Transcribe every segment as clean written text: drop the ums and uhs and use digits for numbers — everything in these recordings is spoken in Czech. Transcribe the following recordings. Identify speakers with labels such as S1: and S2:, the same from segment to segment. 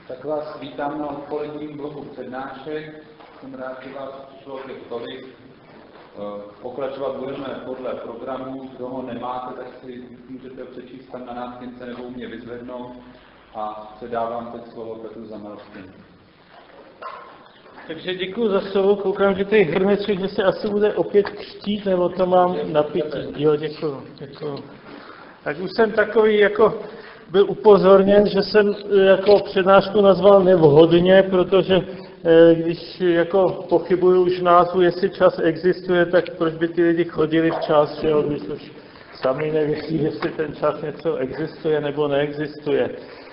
S1: Tak vás vítám na odpoledním bloku přednášek. Jsem rád, že vás přišlo ke tolik. Pokračovat budeme podle programu. Kdo ho nemáte, tak si můžete přečíst tam na nástínce nebo u mě vyzvednout. A předávám teď slovo Petru Zamelskému.
S2: Takže děkuji za slovo. Koukám, že tady hrneček, že se asi bude opět křtít, nebo to mám napití. Jo, děkuji. Tak už jsem takový jako byl upozorněn, že jsem jako přednášku nazval nevhodně, protože když jako pochybuju už názvu, jestli čas existuje, tak proč by ty lidi chodili včas, že jo, když už sami nevěří, jestli ten čas něco existuje nebo neexistuje.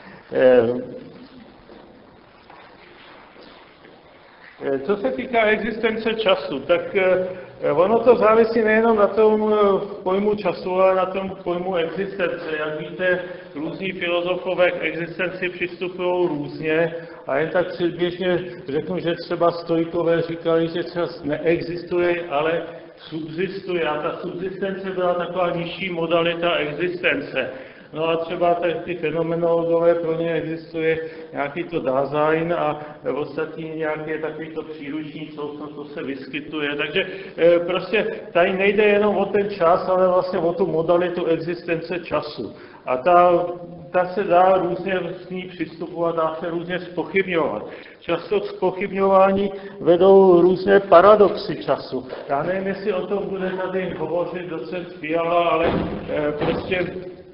S2: Co se týká existence času, tak ono to závisí nejenom na tom pojmu času, ale na tom pojmu existence. Jak víte, různí filozofové k existenci přistupují různě a jen tak předběžně řeknu, že třeba stoikové říkali, že čas neexistuje, ale subsistuje a ta subsistence byla taková nižší modalita existence. No a třeba ty fenomenologové, pro ně existuje nějaký to Dasein a ostatní nějaké takovýto příruční, co se vyskytuje. Takže prostě tady nejde jenom o ten čas, ale vlastně o tu modalitu existence času. A ta se dá různě s ní přistupovat, dá se různě zpochybňovat. Často k zpochybňování vedou různé paradoxy času. Já nevím, jestli o tom bude tady hovořit docent Fiala, ale prostě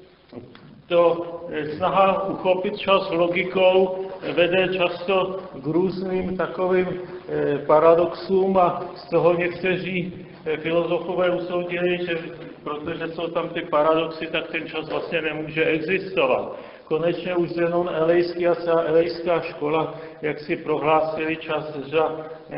S2: to snaha uchopit čas logikou vede často k různým takovým paradoxům a z toho někteří filozofové usoudili, že protože jsou tam ty paradoxy, tak ten čas vlastně nemůže existovat. Konečně už Zenon Elejský a celá elejská škola, jak si prohlásili čas za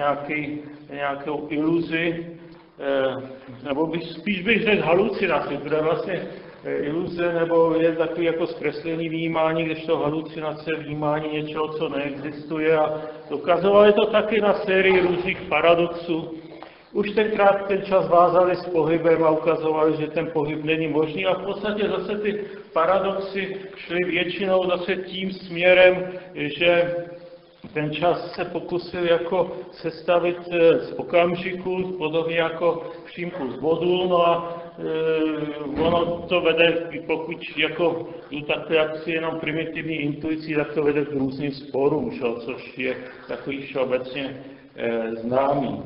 S2: nějakou iluzi, nebo spíš bych řekl halucinaci, protože vlastně iluze nebo je takový jako zkreslený vnímání, kdežto halucinace vnímání něčeho, co neexistuje a dokazovali to taky na sérii různých paradoxů. Už tenkrát ten čas vázali s pohybem a ukazovali, že ten pohyb není možný a v podstatě zase ty paradoxy šly většinou zase tím směrem, že ten čas se pokusil jako sestavit z okamžiku, podobně jako přímku z bodu, no a ono to vede, pokud jako tak jaksi jenom primitivní intuicí, tak to vede k různým sporům, což je takový všeobecně známý.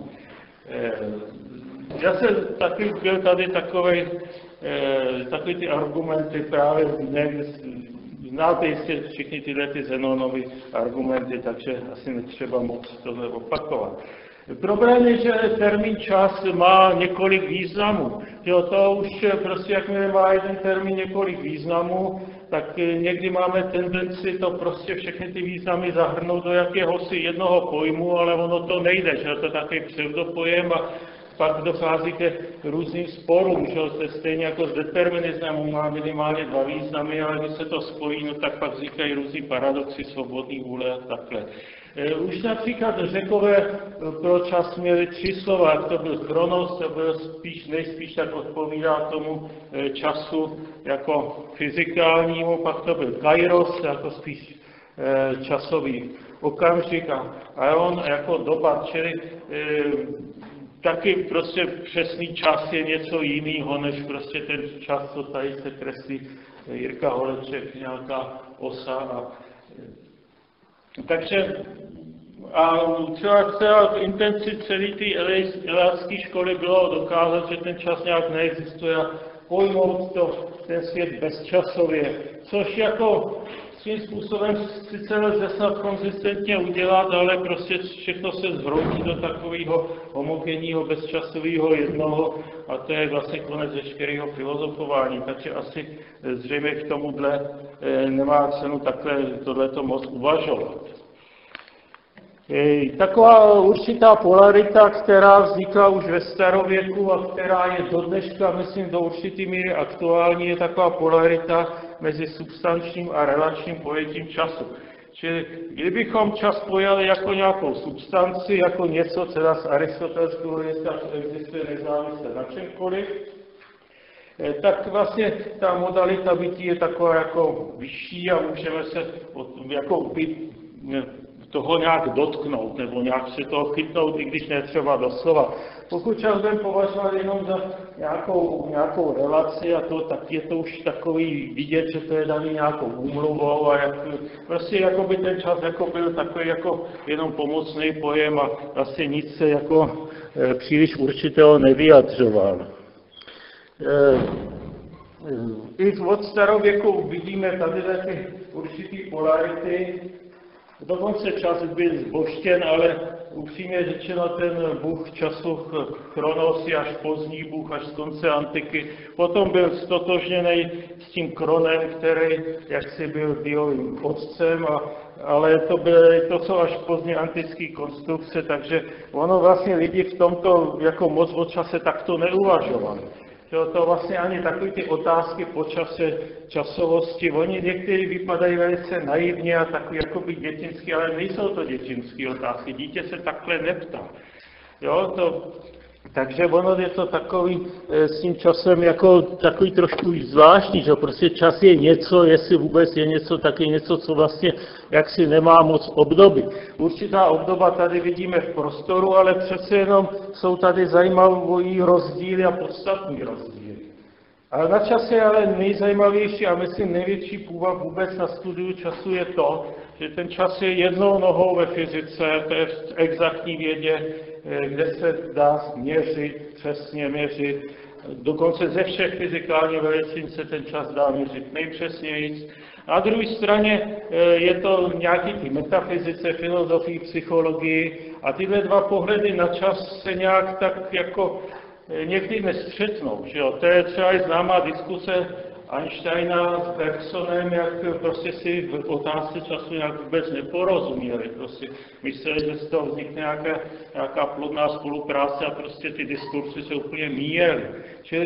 S2: Já jsem taky byl tady takový ty argumenty právě, znáte jistě všichni tyhle ty Zenonovy argumenty, takže asi netřeba moc tohle opakovat. Problém je, že termín čas má několik významů. Jo, to už prostě, jakmile má jeden termín několik významů, tak někdy máme tendenci to prostě všechny ty významy zahrnout do jakéhosi jednoho pojmu, ale ono to nejde, že to je takový pseudopojem a pak dochází ke různým sporům, že to je stejně jako s determinismem, má minimálně dva významy, ale když se to spojí, no tak pak vznikají různý paradoxy, svobodný vůle a takhle. Už například Řekové pro čas měli 3 slova, jak to byl chronos, to byl nejspíš tak odpovídá tomu času jako fyzikálnímu, pak to byl kairos, jako spíš časový okamžik a on jako doba, čili taky prostě přesný čas je něco jiného, než prostě ten čas, co tady se kreslí Jirka Holeček, nějaká osa. Takže a třeba v intenci celé té elejské školy bylo dokázat, že ten čas nějak neexistuje a pojmout ten svět bezčasově, což jako svým způsobem sice lze snad konzistentně udělat, ale prostě všechno se zhroutí do takového homogenního, bezčasového jednoho a to je vlastně konec veškerého filozofování, takže asi zřejmě k tomuhle nemá cenu takhle tohleto moc uvažovat. Taková určitá polarita, která vznikla už ve starověku a která je do dneška, myslím, do určitý míry aktuální, je taková polarita mezi substančním a relačním pojetím času. Čili kdybychom čas pojali jako nějakou substanci, jako něco, teda z aristotelského hlediska existuje nezávisle na čemkoliv, tak vlastně ta modalita bytí je taková jako vyšší a můžeme se jako toho nějak dotknout, nebo nějak se toho chytnout, i když ne třeba doslova. Pokud čas budeme považovat jenom za nějakou relaci a to, tak je to už takový vidět, že to je daný nějakou úmluvou a prostě jako by ten čas jako byl takový jako jenom pomocný pojem a vlastně nic se jako příliš určitého nevyjadřoval. I od starověku vidíme tady ty určitý polarity. Dokonce čas byl zbožtěn, ale upřímně řečeno ten bůh času Chronos je až pozdní bůh, až z konce antiky. Potom byl stotožněný s tím Kronem, který jaksi byl Diovým otcem, ale to jsou až pozdně antické konstrukce, takže ono vlastně lidi v tomto jako moc o čase takto neuvažovali. To vlastně ani takové ty otázky po čase, časovosti, oni někteří vypadají velice naivně a takový jakoby dětinský, ale nejsou to dětinské otázky, dítě se takhle neptá. Takže ono je to takový s tím časem jako takový trošku zvláštní, že prostě čas je něco, jestli vůbec je něco, tak je něco, co vlastně jaksi nemá moc obdoby. Určitá obdoba tady vidíme v prostoru, ale přece jenom jsou tady zajímavý rozdíly a podstatný rozdíly. Ale na čase je ale nejzajímavější a myslím největší půvab vůbec na studiu času je to, že ten čas je jednou nohou ve fyzice, to je v exaktní vědě, kde se dá měřit, přesně měřit. Dokonce ze všech fyzikálních veličin se ten čas dá měřit nejpřesněji. Na druhé straně je to nějaký ty metafyzice, filozofii, psychologii a tyhle dva pohledy na čas se nějak tak jako někdy nestřetnou. Že jo? To je třeba i známá diskuse Einsteina s Bergsonem, jak prostě si v otázce času nějak vůbec neporozuměli. Prostě mysleli, že z toho vznikne nějaká plodná spolupráce a prostě ty diskursy se úplně míjely. Čili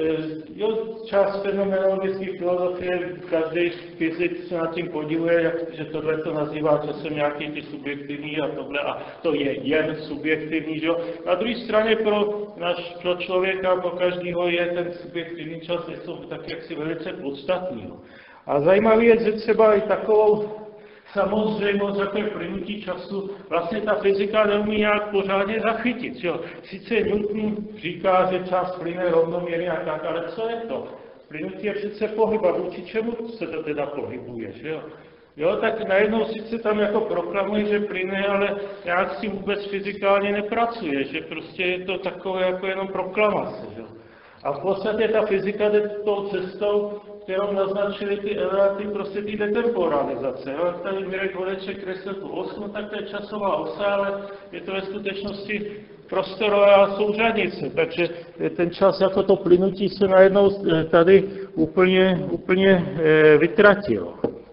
S2: část fenomenologické filozofie, každý fyzik se nad tím podívuje, že tohle to nazývá časem nějaký ty subjektivní a tohle a to je jen subjektivní. Že? Na druhé straně pro člověka, pro každého je ten subjektivní čas něco tak jaksi velice podstatný. A zajímavé je, že třeba i takovou samozřejmost, jako je plynutí času, vlastně ta fyzika neumí nějak pořádně zachytit. Jo. Sice Newton říká, že čas plyne rovnoměrně a tak, ale co je to? Plynutí je přece pohyb a vůči čemu se to teda pohybuje, že jo? Jo, tak najednou sice tam jako proklamuje, že plyne, ale nějak s tím vůbec fyzikálně nepracuje, že prostě je to takové jako jenom proklamace, že jo? A v podstatě ta fyzika jde tou cestou, kterou naznačili ty elementy, prostě ty detemporalizace. Jo? Tady Mirek Holeček kreslil tu osu, tak to je časová osa, ale je to ve skutečnosti prostorová souřadnice. Takže ten čas jako to plynutí se najednou tady úplně vytratilo.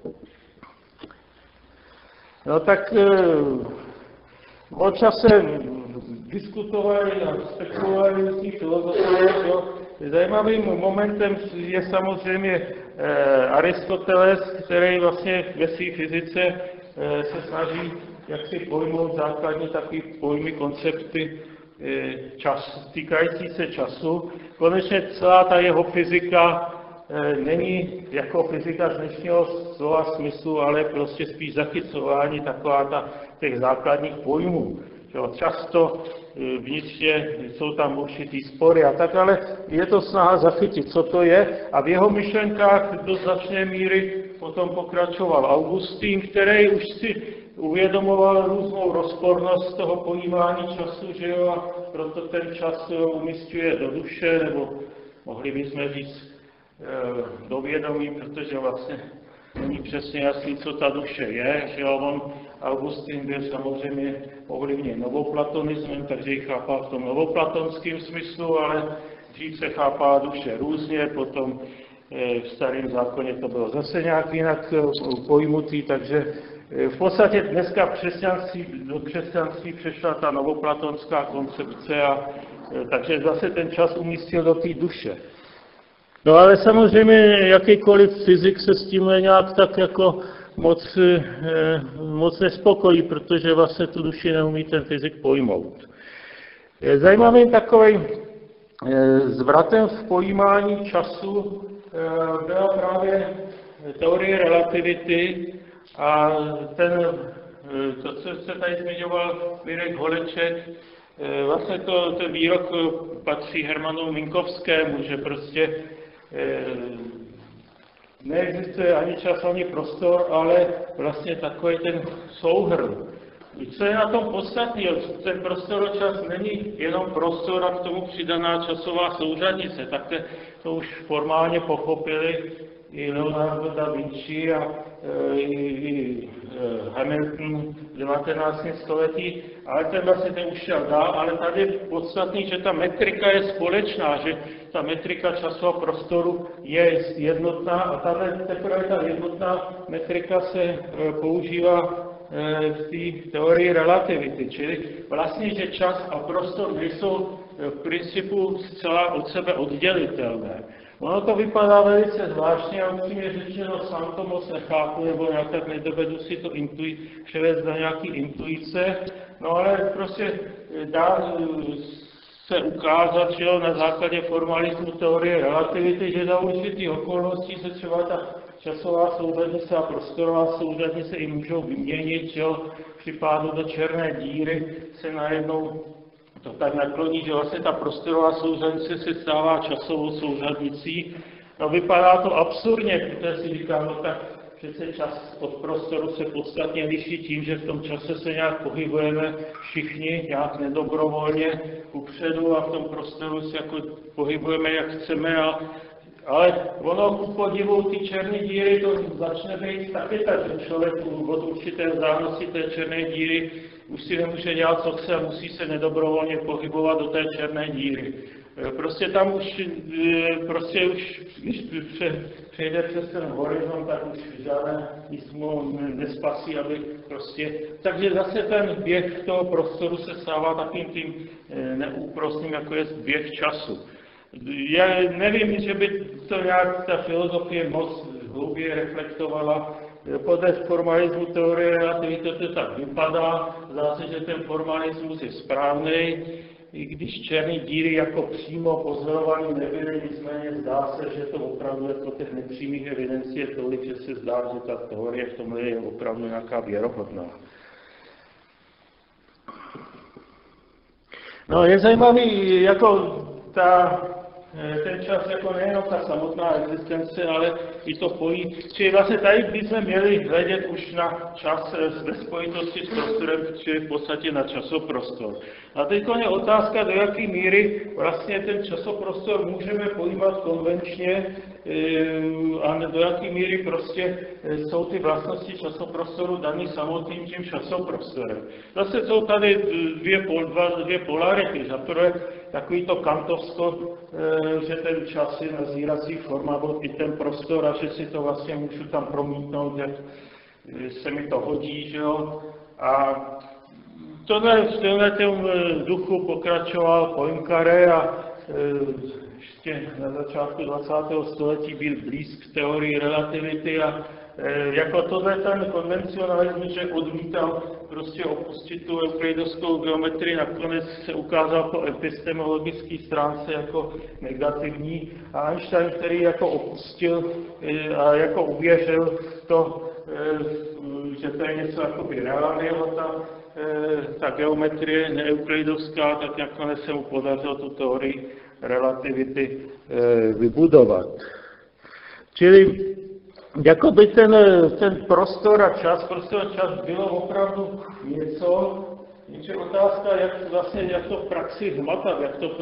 S2: No tak o čase diskutovali a spekulovali různí filozofové. Zajímavým momentem je samozřejmě Aristoteles, který vlastně ve své fyzice se snaží jaksi pojmout základní takové pojmy, koncepty týkající se času. Konečně celá ta jeho fyzika není jako fyzika z dnešního slova smyslu, ale prostě spíš zachycování taková těch základních pojmů. Často vnitřně jsou tam určitý spory a tak, ale je to snaha zachytit, co to je. A v jeho myšlenkách do značné míry potom pokračoval Augustín, který už si uvědomoval různou rozpornost toho pojímání času, že jo, a proto ten čas umísťuje do duše, nebo mohli bychom říct do vědomí, protože vlastně není přesně jasný, co ta duše je, že jo, Augustín byl samozřejmě ovlivněn novoplatonismem, takže ji chápal v tom novoplatonském smyslu, ale dřív se chápá duše různě, potom v Starém zákoně to bylo zase nějak jinak pojmutý, takže v podstatě dneska do křesťanství přešla ta novoplatonská koncepce, takže zase ten čas umístil do té duše. No ale samozřejmě jakýkoliv fyzik se s tím nějak tak jako moc nespokojí, protože vlastně tu duši neumí ten fyzik pojmout. Zajímavým takovým zvratem v pojímání času byla právě teorie relativity a ten to, co se tady zmiňoval Mirek Holeček, vlastně ten výrok patří Hermanu Minkovskému, že prostě neexistuje ani čas, ani prostor, ale vlastně takový ten souhrn. Co je na tom podstatný? Ten prostoročas není jenom prostor a k tomu přidaná časová souřadnice, tak to už formálně pochopili i Leonardo da Vinci a i Hamilton v 19. století, ale ten už šel dál, ale tady je podstatný, že ta metrika je společná, že ta metrika času a prostoru je jednotná a teprve ta jednotná metrika se používá v té teorii relativity, čili vlastně, že čas a prostor nejsou v principu zcela od sebe oddělitelné. Ono to vypadá velice zvláštně a upřímně řečeno, sám to moc nechápu, nebo nějak nedovedu si to převést na nějaký intuice, no ale prostě dá se ukázat, že na základě formalismu teorie relativity, že za určitých okolností se třeba ta časová souřadnice a prostorová souřadnice i můžou vyměnit, že při pádu do černé díry se najednou to tak nakloní, že vlastně ta prostorová souřadnice se stává časovou souřadnicí. No vypadá to absurdně, protože si říkám, no tak přece čas od prostoru se podstatně liší tím, že v tom čase se nějak pohybujeme všichni, nějak nedobrovolně kupředu a v tom prostoru se jako pohybujeme, jak chceme, ale ono ku podivu ty černé díry to začne být taky tak, že člověk od určité vzdálenosti té černé díry už si nemůže dělat, co chce, musí se nedobrovolně pohybovat do té černé díry. Prostě tam už, když přejde přes ten horizont, tak už žádné nic mu nespasí, aby prostě... Takže zase ten běh toho prostoru se stává takým tím neúprosným, jako je běh času. Já nevím, že by to nějak ta filozofie moc hlouběji reflektovala. Podle formalismu teorie relativity to tak vypadá. Zdá se, že ten formalismus je správný, i když černé díry jako přímo pozorovaný nebyly, nicméně zdá se, že to opravdu jako těch nepřímých evidencí je tolik, že se zdá, že ta teorie v tomhle je opravdu nějaká věrohodná. No, je zajímavý, jako ten čas jako nejenom ta samotná existence, ale i to pojí. Čili vlastně tady bychom měli hledět už na čas ve spojitosti s prostorem, čili v podstatě na časoprostor. A teď je otázka, do jaké míry vlastně ten časoprostor můžeme pojímat konvenčně a do jaké míry prostě jsou ty vlastnosti časoprostoru daný samotným tím časoprostorem. Zase jsou tady dvě polarity. Za prvé takový to kantovsko, že ten čas je nazírací forma, i ten prostor a že si to vlastně můžu tam promítnout, jak se mi to hodí, že jo. A v tomhle duchu pokračoval Poincaré a ještě na začátku 20. století byl blízk k teorii relativity a jako tohle ten konvencionalismus, že odmítal prostě opustit tu euklidovskou geometrii, nakonec se ukázal po epistemologické stránce jako negativní a Einstein, který jako opustil a jako uvěřil v to, že to je něco jakoby reálného, ta geometrie neeuklidovská, tak nakonec se mu podařilo tu teorii relativity vybudovat. Čili jakoby ten prostor a čas bylo opravdu něco, otázka, jak to v praxi hmatat,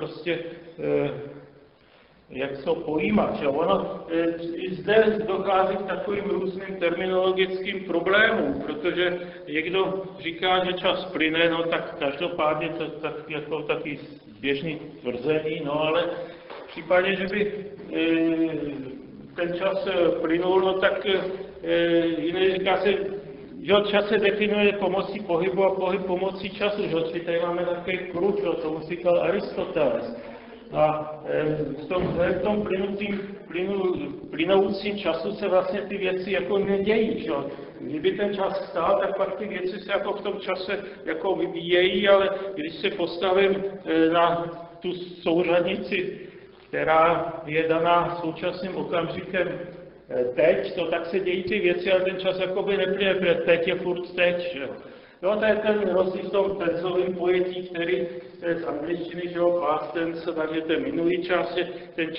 S2: jak to pojímat. Že? Ono i zde dochází k takovým různým terminologickým problémům, protože někdo říká, že čas plyne, no tak každopádně to tak, jako taky běžný tvrzení, no ale v případě, že by ten čas plynul, no tak jiný říká se, že čas se definuje pomocí pohybu a pohyb pomocí času, že tady máme takový kruh, to mu říkal Aristoteles. A v tom plynoucím času se vlastně ty věci jako nedějí. Že? Kdyby ten čas stál, tak pak ty věci se jako v tom čase jako vyvíjejí, ale když se postavím na tu souřadnici, která je daná současným okamžikem teď, tak se dějí ty věci, ale ten čas jakoby neplyne, protože teď je furt teď. Že? Jo, to je ten rozdíl v tom tenzovém pojetí, který z angličtiny, že jo, past tense, takže ten minulý čas je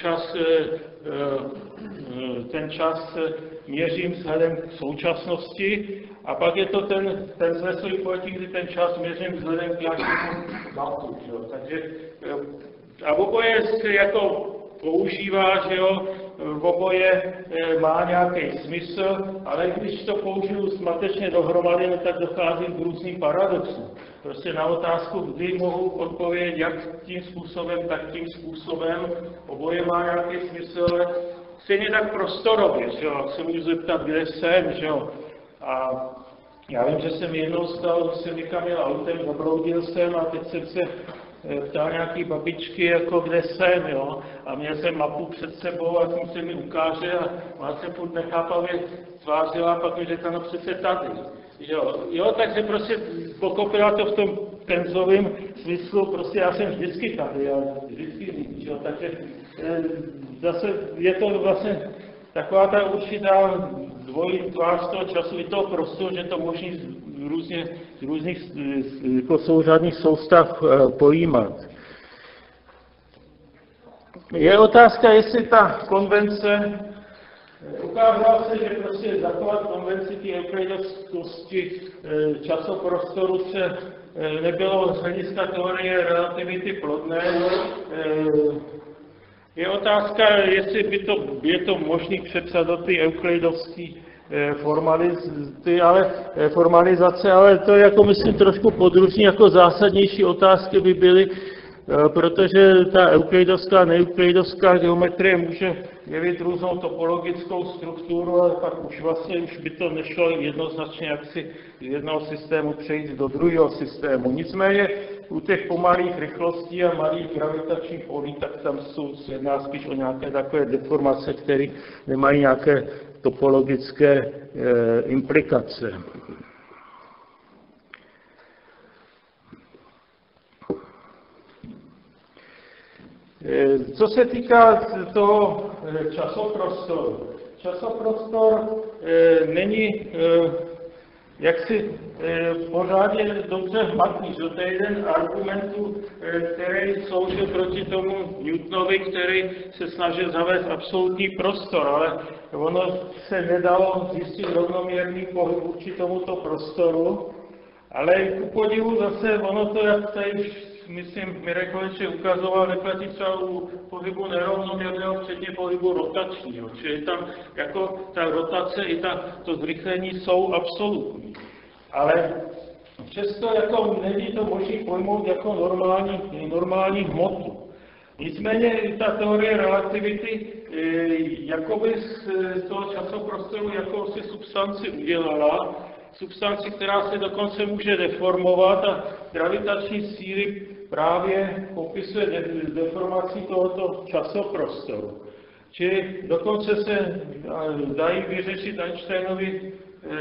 S2: ten čas měřím vzhledem k současnosti, a pak je to ten smyslový pojetí, kdy ten čas měřím vzhledem k nějakému datu, že jo. Takže a oboje se jako používá, že jo, oboje má nějaký smysl, ale když to použiju zmatečně dohromady, tak dochází k různým paradoxům. Prostě na otázku, kdy mohu odpovědět jak tím způsobem, tak tím způsobem, oboje má nějaký smysl, ale stejně tak prostorově, že jo, se můžu zeptat, kde jsem, že jo. A já vím, že jsem jednou stal, že jsem někam jel autem, zabloudil jsem a teď jsem se ptal nějaký babičky, jako kde jsem, jo. A měl jsem mapu před sebou a jsem se mi ukáže a ona se furt nechápavě tvářila a pak mi řekla, no přece tady. Jo, takže prostě pochopila to v tom tenzovém smyslu, prostě já jsem vždycky tady, já vždycky víc, jo. Takže zase je to vlastně taková ta určitá dvojí tvář toho času i toho prostoru, že to možný z různých jako souřadných soustav pojímat. Je otázka, jestli ta konvence, ukázalo se, že prostě zachovat konvenci té euklidovskosti časoprostoru se nebylo z hlediska teorie relativity plodné. Je otázka, jestli je to možný přepsat do té euklidovské formalizace, ale to je jako myslím trošku podružný, jako zásadnější otázky by byly, protože ta euklidovská a neuklidovská geometrie může jevit různou topologickou strukturu, ale pak už by to nešlo jednoznačně jaksi z jednoho systému přejít do druhého systému. Nicméně u těch pomalých rychlostí a malých gravitačních polí, tak tam se jedná spíš o nějaké takové deformace, které nemají nějaké topologické implikace. Co se týká toho časoprostoru. Časoprostor není jaksi pořádně dobře hmatný, že to je jeden argumentů, který sloužil proti tomu Newtonovi, který se snažil zavést absolutní prostor, ale ono se nedalo zjistit rovnoměrný pohyb vůči tomuto prostoru, ale ku podivu zase ono to, jak tady myslím, Mirek Holeček ukazoval, neplatí třeba u pohybu nerovnoměrného, včetně pohybu rotačního. Čili tam jako ta rotace i to zrychlení jsou absolutní. Ale přesto jako není to možné pojmout jako normální hmotu. Nicméně ta teorie relativity jakoby z toho časoprostoru jakousi substanci udělala, substanci, která se dokonce může deformovat a gravitační síly právě popisuje deformací tohoto časoprostoru. Čili dokonce se dají vyřešit Einsteinovy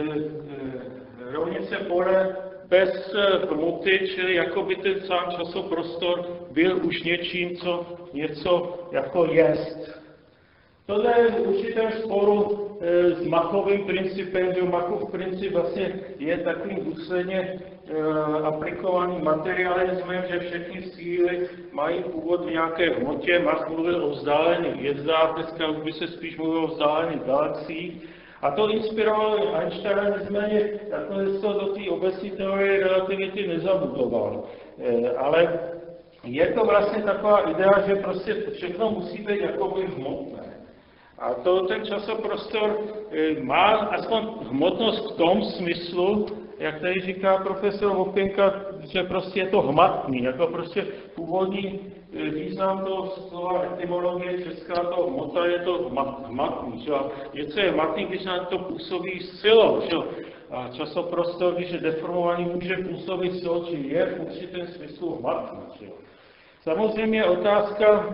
S2: rovnice pole bez hmoty, čili jako by ten sám časoprostor byl už něčím, co něco jako jest. Tohle je v určitém sporu s Machovým principem, že Machův princip vlastně je takovým důsledně aplikovaným materialismem, že všechny síly mají původ v nějaké hmotě. Mach mluvil o vzdálených hvězdách, dneska už by se spíš mluvil o vzdálených galaxiích. A to inspirovalo Einsteina, nicméně nakonec to do té obecné teorie relativity nezabudoval. Ale je to vlastně taková idea, že prostě všechno musí být jakoby hmotné. A ten časoprostor má aspoň hmotnost v tom smyslu, jak tady říká profesor Vopěnka, že prostě je to hmatný, jako prostě původní význam toho slova etymologie česká, to hmota je to hmatný. Že? Něco je hmatný, když na to působí silou. Že? A časoprostor, když je deformovaný, může působit silou, či je v určitém smyslu hmatný. Že? Samozřejmě otázka,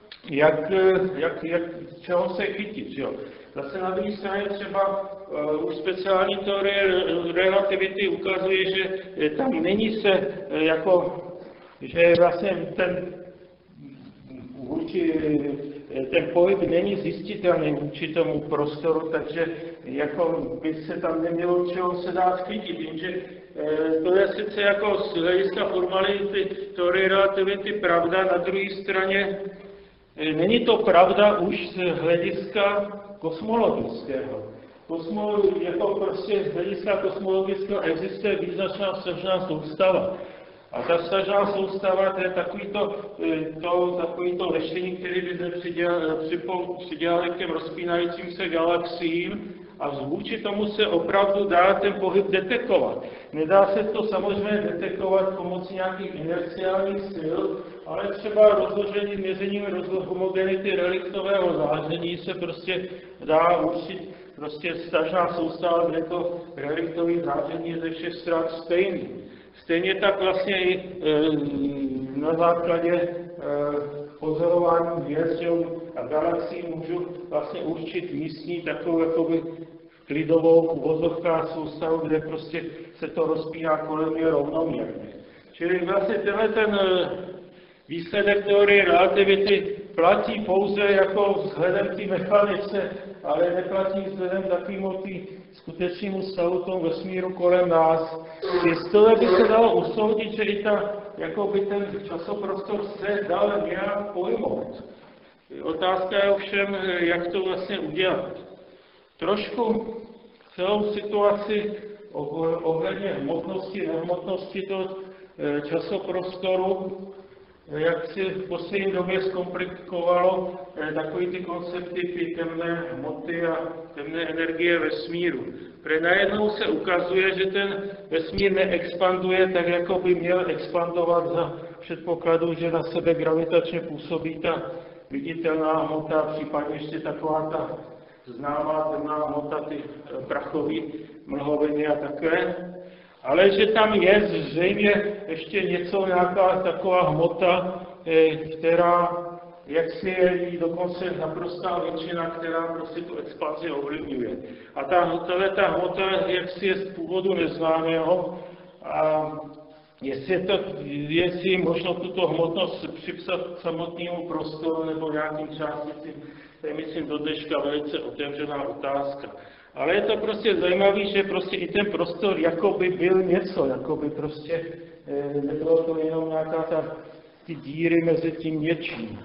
S2: čeho se chytit. Že? Zase na druhé straně třeba už speciální teorie relativity ukazuje, že tam není se jako, že vlastně ten pohyb není zjistitelný vůči tomu prostoru, takže jako by se tam nemělo čeho se dá chytit, jenže to je sice jako z hlediska formality teorie relativity pravda, na druhé straně není to pravda už z hlediska kosmologického. Jako prostě z hlediska kosmologického existuje význačná vztažná soustava. A ta vztažná soustava, to je takovýto leštění, který by se přidělali k těm rozpínajícím se galaxiím, a vůči tomu se opravdu dá ten pohyb detekovat. Nedá se to samozřejmě detekovat pomocí nějakých inerciálních sil, ale třeba rozložením, měřením homogenity reliktového záření se prostě dá určit prostě vztažná soustava, kde to reliktové záření je ze všech stran stejný. Stejně tak vlastně i na základě pozorování hvězd a galaxií můžu vlastně určit místní takovou jakoby klidovou uvozovká soustavu, kde prostě se to rozpíná kolem mě rovnoměrně. Čili vlastně tenhle ten výsledek teorie relativity platí pouze jako vzhledem té mechanice, ale neplatí vzhledem takovému skutečnému stavu tomu vesmíru kolem nás. Z toho by se dalo usoudit, že i jakoby ten časoprostor se dal nějak pojmout. Otázka je ovšem, jak to vlastně udělat. Trošku celou situaci ohledně hmotnosti, nehmotnosti toho časoprostoru, jak si v poslední době zkomplikovalo takový ty koncepty temné hmoty a temné energie vesmíru. Protože najednou se ukazuje, že ten vesmír neexpanduje tak, jako by měl expandovat za předpokladu, že na sebe gravitačně působí ta viditelná hmota, případně ještě taková ta známá temná hmota, ty prachové mlhoviny a takové. Ale že tam je zřejmě ještě něco, nějaká taková hmota, která jaksi je dokonce naprostá většina, která prostě tu expanzi ovlivňuje. A ta hmota jaksi je z původu neznámého a jestli je možno tuto hmotnost připsat samotnému prostoru nebo nějakým částicím, to je myslím do dneška velice otevřená otázka. Ale je to prostě zajímavé, že prostě i ten prostor jakoby byl něco, jakoby prostě nebylo to jenom nějaká ty díry mezi tím něčím.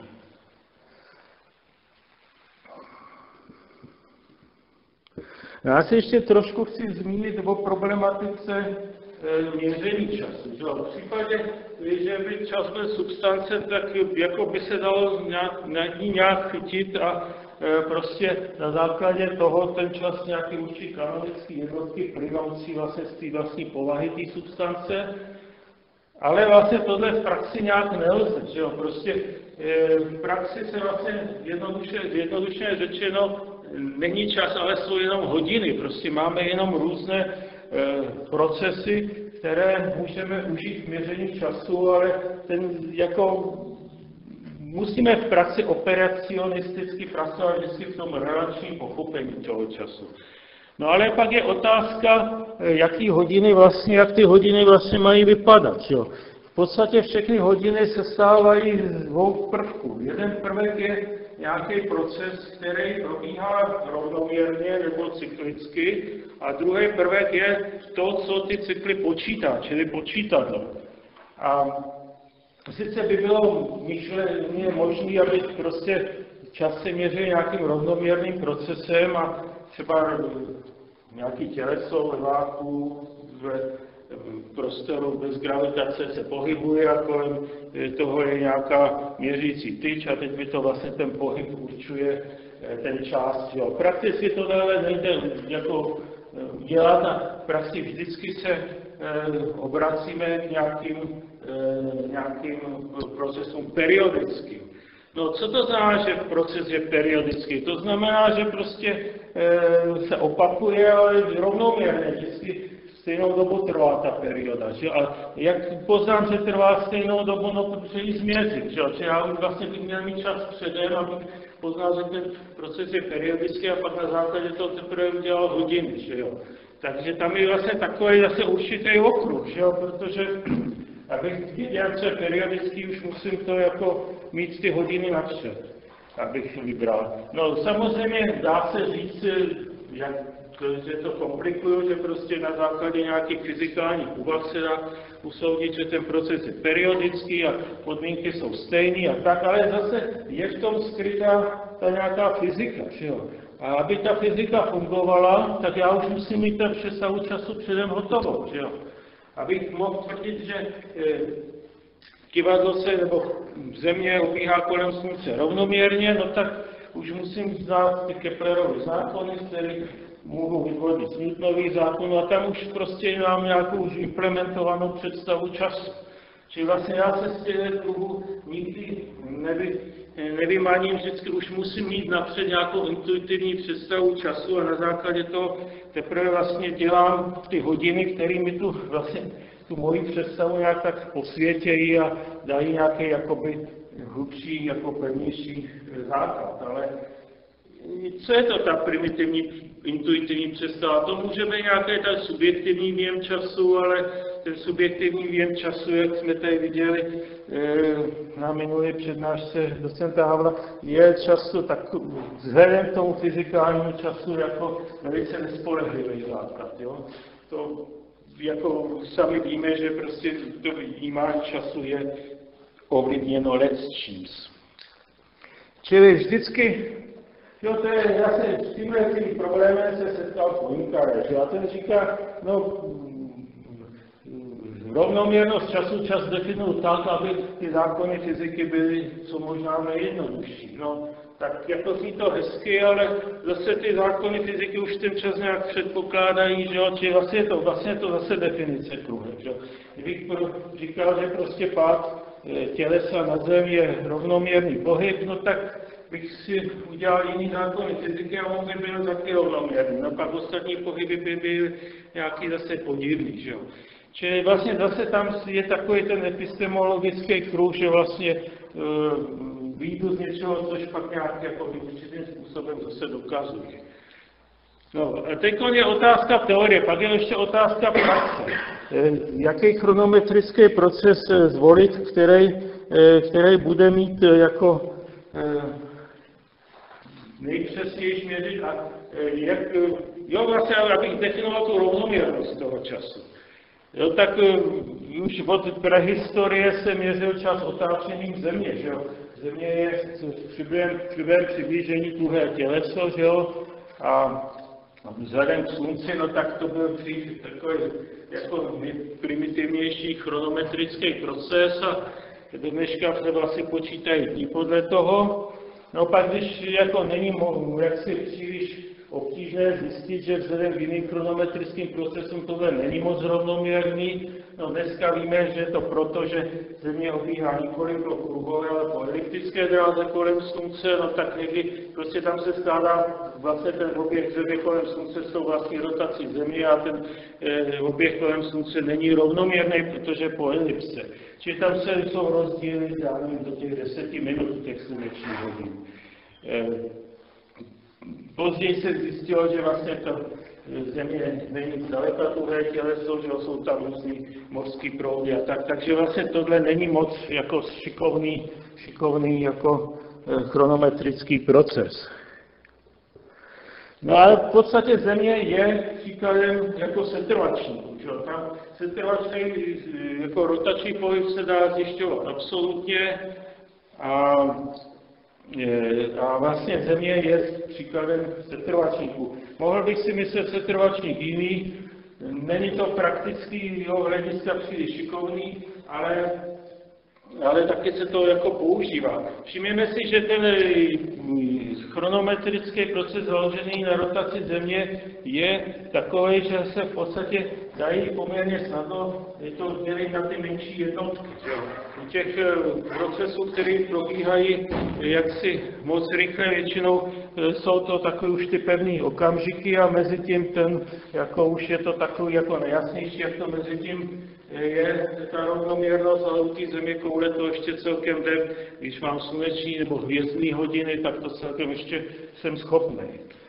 S2: Já se ještě trošku chci zmínit o problematice měření času. V případě, že by čas byl substance, tak jako by se dalo nějak chytit a prostě na základě toho ten čas nějaký určitý kanonický jednotky plynoucí vlastně z té vlastní povahy té substance. Ale vlastně tohle v praxi nějak nelze, že jo? Prostě v praxi se vlastně jednoduše řečeno není čas, ale jsou jenom hodiny. Prostě máme jenom různé procesy, které můžeme užít v měření času, ale musíme v praxi operacionisticky pracovat vždycky v tom relačním pochopení toho času. No ale pak je otázka, jak ty hodiny vlastně mají vypadat. Jo? V podstatě všechny hodiny se stávají z dvou prvků. Jeden prvek je nějaký proces, který probíhá rovnoměrně nebo cyklicky, a druhý prvek je to, co ty cykly počítá, čili počítadlo. A sice by bylo myšleně možné, aby prostě čas se měřil nějakým rovnoměrným procesem a třeba nějaký těleso ve váku, v prostoru bez gravitace se pohybuje a kolem toho je nějaká měřící tyč a teď by to vlastně ten pohyb určuje ten čas. Jo. Prakticky to dále nejde jako dělat a v praxi vždycky se obracíme k nějakým procesům periodickým. No, co to znamená, že proces je periodický? To znamená, že prostě se opakuje, ale rovnoměrně, vždycky stejnou dobu trvá ta perioda. Že? A jak poznám, že trvá stejnou dobu, no protože ji změřit. Že? Já vlastně bych měl mít čas předem, abych poznal, že ten proces je periodický a pak na základě toho teprve udělal hodiny. Že jo? Takže tam je vlastně takový zase určitý okruh, že jo? Protože abych viděl, co je periodický, už musím to jako mít ty hodiny napřed, abych vybral. No samozřejmě dá se říct, jak že to komplikuju, že prostě na základě nějakých fyzikálních úvah se dá usoudit, že ten proces je periodický a podmínky jsou stejné a tak, ale zase je v tom skrytá ta nějaká fyzika, že jo. A aby ta fyzika fungovala, tak já už musím mít ten přesahu času předem hotovou, že jo. Abych mohl tvrdit, že kivadlo se nebo Země obíhá kolem Slunce rovnoměrně, no tak už musím znát ty Keplerovy zákony, z kterých mohu vyvodit Newtonový zákon, a tam už prostě mám nějakou už implementovanou představu času. Čili vlastně já se z těch kruhů nikdy nevymaním, vždycky už musím mít napřed nějakou intuitivní představu času a na základě toho teprve vlastně dělám ty hodiny, kterými tu moji představu nějak tak posvětějí a dají nějaký jakoby hlubší, jako pevnější základ. Ale co je to ta primitivní intuitivní představa? To může být nějaký ten subjektivní věm času, ale ten subjektivní věm času, jak jsme tady viděli na minulé přednášce docenta Havla, je často tak vzhledem k tomu fyzikálnímu času jako velice nespolehlivý základ. Jo? To jako sami víme, že prostě to vnímání času je ovlivněno lecčíms. Čili vždycky, jo, to je, já se s tímhle problémem se setkal Poincaré, že a ten říká, no, rovnoměrnost času čas definuji tak, aby ty zákony fyziky byly co možná nejjednodušší. No, tak jako zní to hezky, ale zase ty zákony fyziky už ten čas nějak předpokládají, že jo, či vlastně to zase definice kruhem, že jo. Kdybych říkal, že prostě pád tělesa na Zem je rovnoměrný pohyb, no tak bych si udělal jiný zákony fyziky a on by byl taky rovnoměrný. No pak ostatní pohyby by byly nějaký zase podivný, že jo. Čili vlastně zase tam je takový ten epistemologický kruh, že vlastně výjdu z něčeho, což pak nějak jako určitým způsobem zase dokazuje. No, a teď je otázka teorie, pak je ještě otázka praxe. Jaký chronometrický proces zvolit, který bude mít jako nejpřesnější měřit a vlastně, abych definoval tu rovnoměrnost toho času. Jo, tak už od prehistorie se měřil čas otáčením Země, že jo. Země je v přiblížení tuhé těleso, že jo, a vzhledem k Slunci, no tak to byl dřív takový jako primitivnější chronometrický proces a do dneška se vlastně počítají dní podle toho. No pak, když jako není jaksi příliš obtížné zjistit, že vzhledem k jiným chronometrickým procesům tohle není moc rovnoměrný. No dneska víme, že je to proto, že Země obíhá nikoli po kruhové, ale po eliptické dráze kolem Slunce, no tak někdy prostě tam se skládá vlastně ten oběh Země kolem Slunce s tou vlastní rotací Země a ten oběh kolem Slunce není rovnoměrný, protože po elipse. Čili tam jsou rozdíly, já nevím, do těch 10 minut těch slunečních hodin. Později se zjistilo, že vlastně to Země není zdaleka tuhé těleso, že jsou tam různý mořský proudy a tak, takže vlastně tohle není moc jako šikovný jako chronometrický proces. No ale v podstatě Země je příkladem jako setrvačníku, že tam setrvačný jako rotační pohyb se dá zjišťovat absolutně a vlastně Země je příkladem setrvačníku. Mohl bych si myslet setrvačník jiný, není to praktický hlediska příliš šikovný, ale taky se to jako používá. Všimněme si, že ten chronometrický proces založený na rotaci Země je takový, že se v podstatě dají poměrně snadno to dělit na ty menší jednotky. U těch procesů, které probíhají jaksi moc rychle, většinou jsou to takové už ty pevné okamžiky a mezi tím jako už je to takový jako nejasnější, jak to mezi tím je ta rovnoměrnost, ale u té Země koule to ještě celkem jde, když mám sluneční nebo hvězdný hodiny, tak to celkem ještě jsem schopný.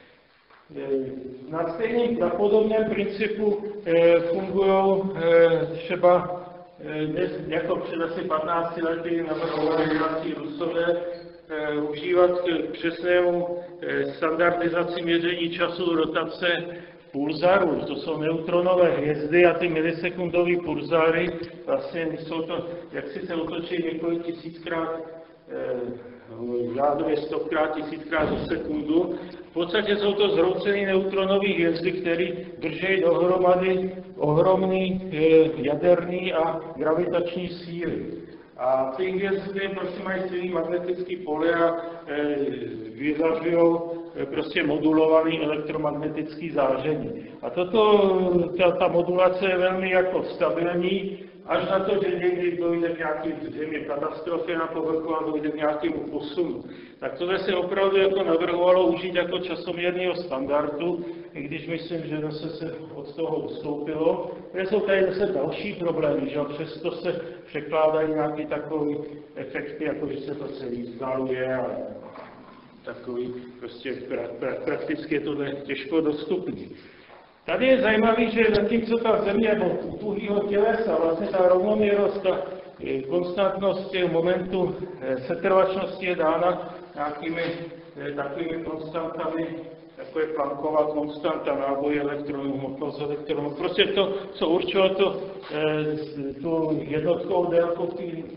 S2: Na podobném principu fungují třeba jako před asi 15 lety navrhovali Rusové užívat k přesnému standardizaci měření času rotace pulzarů, to jsou neutronové hvězdy a ty milisekundové pulzáry, vlastně jsou to, jak si se otočí několik tisíckrát, řádově 100krát, 1000krát za sekundu. V podstatě jsou to zhroucené neutronové hvězdy, které drží dohromady ohromné jaderné a gravitační síly. A ty hvězdy prostě mají silný magnetický pole a vyzařují prostě modulovaný elektromagnetický záření. A ta modulace je velmi jako stabilní, až na to, že někdy dojde k nějaké zřejmě katastrofě na povrchu a dojde k nějakému posunu. Tak tohle se opravdu jako navrhovalo užít jako časoměrného standardu, i když myslím, že zase se od toho ustoupilo. Protože jsou tady zase další problémy, že přesto se překládají nějaké takové efekty, jako že se to celý vzdaluje a takový prostě prakticky je tohle těžko dostupný. Tady je zajímavé, že zatímco ta země nebo tuhýho tělesa, vlastně ta rovnoměrnost, ta konstantnost těch momentů setrvačnosti je dána nějakými takovými konstantami, jako je Planckova konstanta, náboj elektronů, hmotnost elektronů. Prostě to, co určilo tu jednotkovou délku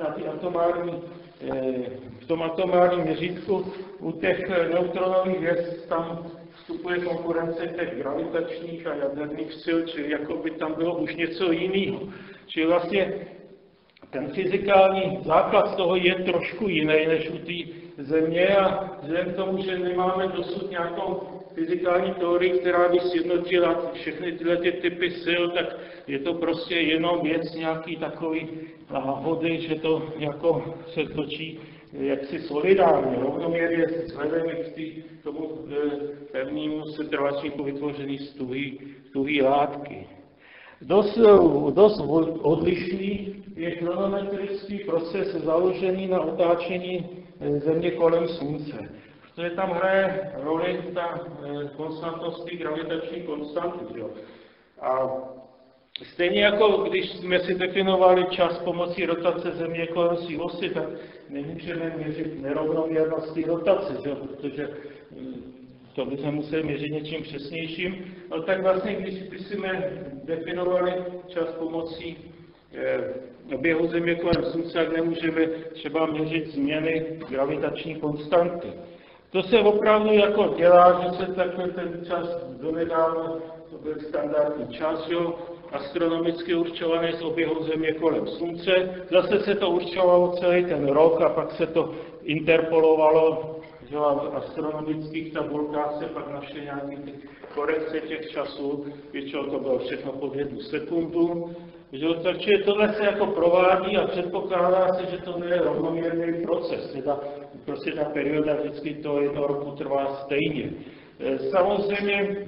S2: v tom atomárním měřítku, u těch neutronových hvězd tam vstupuje konkurence těch gravitačních a jaderných sil, čili jako by tam bylo už něco jiného. Čili vlastně ten fyzikální základ z toho je trošku jiný než u té Země a vzhledem k tomu, že nemáme dosud nějakou fyzikální teorii, která by sjednotila všechny tyhle typy sil, tak je to prostě jenom věc nějaký takový náhody, že to jako se točí jaksi solidárně, rovnoměrně vzhledem k tomu pevnému setrvačníku vytvořený z tuhý látky. Dost odlišný je chronometrický proces založený na otáčení Země kolem Slunce. Protože tam hraje roli ta konstantnost gravitační konstanty. Jo. A stejně jako když jsme si definovali čas pomocí rotace Země kolem své osy, tak nemůžeme měřit nerovnoměrnosti rotace, jo, protože to bychom museli měřit něčím přesnějším. No tak vlastně, když jsme definovali čas pomocí oběhu Země kolem Slunce, tak nemůžeme třeba měřit změny gravitační konstanty. To se opravdu jako dělá, že se takhle ten čas donedávna, to byl standardní čas, jo, astronomicky určovaný z oběhu Země kolem Slunce. Zase se to určovalo celý ten rok a pak se to interpolovalo, že v astronomických tabulkách se pak našly nějaké korekce těch časů, většinou to bylo všechno pod 1 sekundu. Takže tohle se jako provádí a předpokládá se, že to je rovnoměrný proces. Prostě ta perioda vždycky to 1 roku trvá stejně. Samozřejmě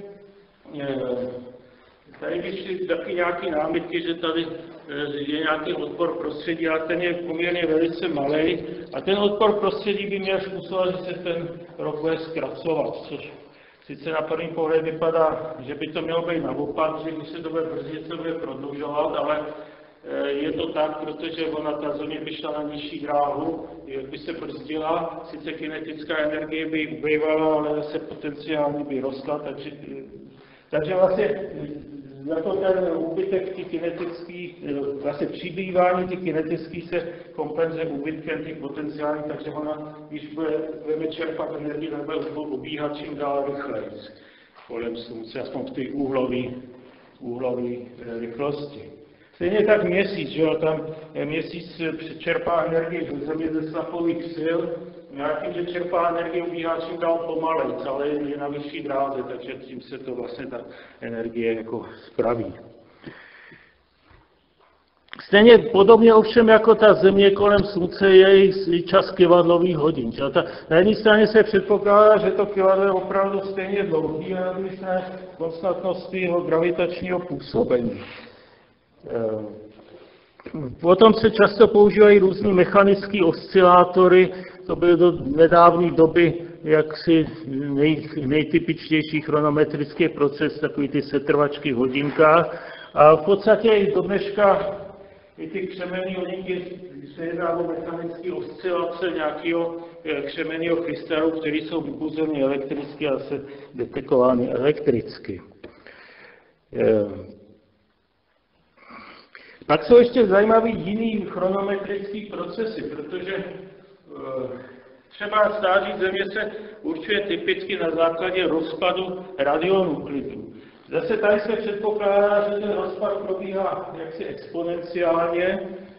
S2: tady vyšly taky nějaké námitky, že tady je nějaký odpor prostředí, ale ten je poměrně velice malý a ten odpor prostředí by měl způsobovat, že se ten rok bude zkracovat, což sice na první pohled vypadá, že by to mělo být naopak, že když se to bude brzdit, se bude prodlužovat, ale je to tak, protože ta Země by šla na nižší dráhu, jak by se brzdila, sice kinetická energie by ubývala, ale zase potenciálně by rostla, takže vlastně jako ten úbytek těch kinetických, vlastně přibývání těch kinetických se kompenzuje úbytkem těch potenciálních, takže ona, když budeme čerpat energii, tak bude ubíhat čím dál rychleji kolem Slunce, aspoň v té úhlové rychlosti. Stejně tak měsíc, že jo, tam měsíc čerpá energii ze Země ze slapových sil, nějakým, že čerpá energii, ubíhá čím dál pomalej, ale je na vyšší dráze, takže tím se to vlastně ta energie jako spraví. Stejně podobně ovšem jako ta Země kolem Slunce je i čas kyvadlových hodin. Na jedné straně se předpokládá, že to kyvadlo je opravdu stejně dlouhý, a na druhé straně konstantnost jeho gravitačního působení. Potom se často používají různý mechanické oscilátory, to byly do nedávné doby jaksi nejtypičtější chronometrický proces, takový ty setrvačky v hodinkách. A v podstatě i do dneška i ty křemenné hodinky se jedná o mechanické oscilace nějakého křemenného krystalu, které jsou vybuzeny elektricky a se detekovány elektricky. Pak jsou ještě zajímavý jiný chronometrický procesy, protože třeba stáří Země se určuje typicky na základě rozpadu radionuklidů. Zase tady se předpokládá, že ten rozpad probíhá jaksi exponenciálně,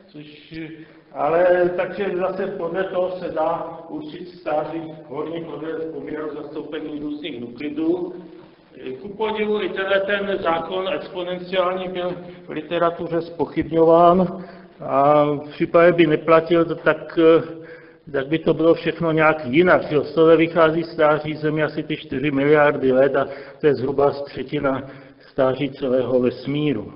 S2: ale takže zase podle toho se dá určit stáří hodně podle poměru zastoupení různých nuklidů. Ku podivu i ten zákon exponenciální byl v literatuře zpochybňován a v případě by neplatil, tak by to bylo všechno nějak jinak. Z toho vychází stáří Země asi ty 4 miliardy let a to je zhruba třetina stáří celého vesmíru.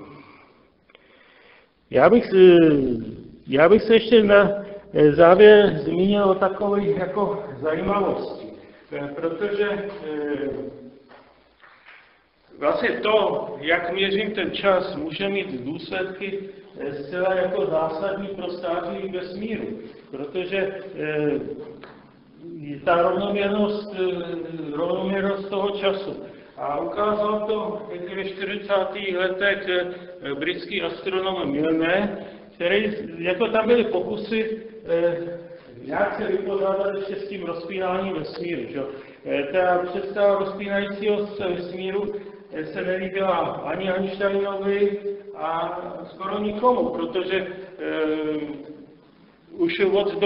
S2: Já bych se ještě na závěr zmínil o takových jako zajímavosti, protože vlastně to, jak měřím ten čas, může mít důsledky zcela jako zásadní pro stáří vesmíru, protože ta rovnoměrnost toho času. A ukázal to ve 40. letech britský astronom Milne, který, jako tam byly pokusy nějak se vypořádat ještě s tím rozpínáním vesmíru. Že? Ta představa rozpínajícího se vesmíru se nelíbila ani Einsteinovi a skoro nikomu, protože už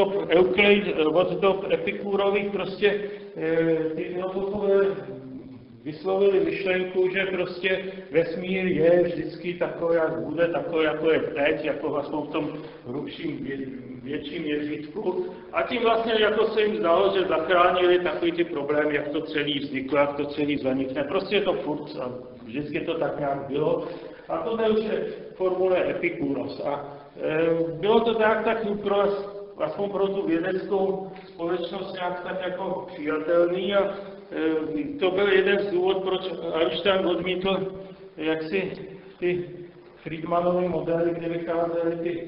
S2: od dob Epikúrových prostě ty filozofové vyslovili myšlenku, že prostě vesmír je vždycky takový, jak bude, takový, jako je teď, jako aspoň v tom hrubším, větším měřítku. A tím vlastně jako se jim zdalo, že zachránili takový ty problémy, jak to celý vzniklo, jak to celý zanikne. Prostě je to furt a vždycky to tak nějak bylo. A to už je formule Epikúros. A bylo to tak aspoň pro tu vědeckou společnost nějak tak jako přijatelný a to byl jeden z důvodů, proč Einstein odmítl jaksi ty Friedmanovy modely, kde vycházely ty